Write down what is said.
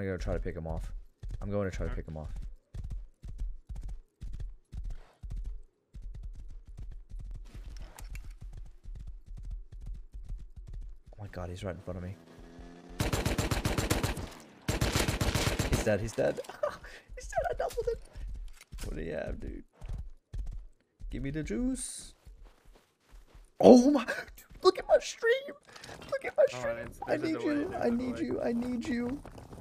gonna go try to pick him off. I'm going to try to pick him off. Oh my god, he's right in front of me. He's dead, he's dead. He's dead, I doubled him. What do you have, dude? Give me the juice. Oh my, look at my stream. Look at my stream. I need you, I need you, I need you.